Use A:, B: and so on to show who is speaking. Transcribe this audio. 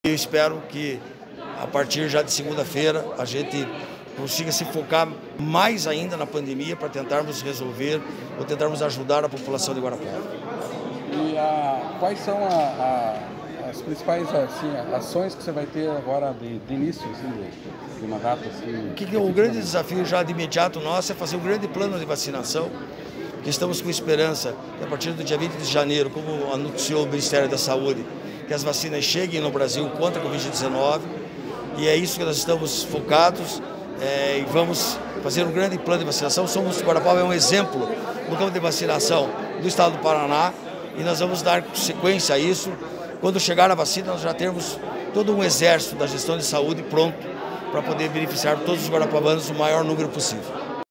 A: Eu espero que a partir já de segunda-feira a gente consiga se focar mais ainda na pandemia para tentarmos resolver ou tentarmos ajudar a população de Guarapuava.
B: E quais são as principais ações que você vai ter agora de início de mandato?
A: O grande desafio já de imediato nosso é fazer um grande plano de vacinação, que estamos com esperança que a partir do dia 20 de janeiro, como anunciou o Ministério da Saúde, que as vacinas cheguem no Brasil contra a Covid-19, e é isso que nós estamos focados e vamos fazer um grande plano de vacinação. Guarapuava é um exemplo no campo de vacinação do estado do Paraná e nós vamos dar sequência a isso. Quando chegar a vacina, nós já temos todo um exército da gestão de saúde pronto para poder beneficiar todos os guarapuavanos o maior número possível.